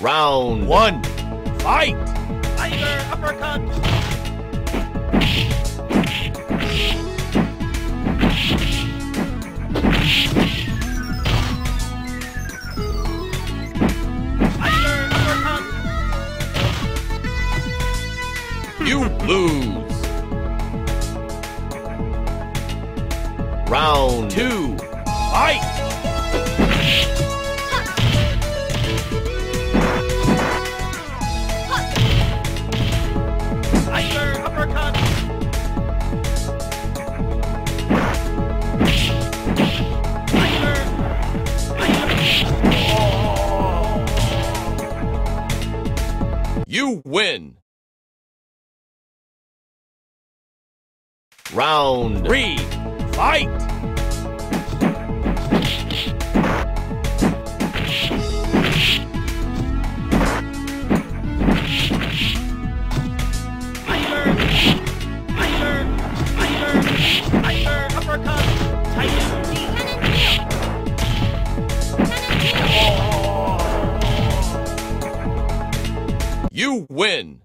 Round 1. Fight! Tiger uppercut. Tiger uppercut. You lose. Round 2. Fight! Tiger uppercut. Tiger. You win. Round 3. Fight! Tiger uppercut. Tiger knee. You win.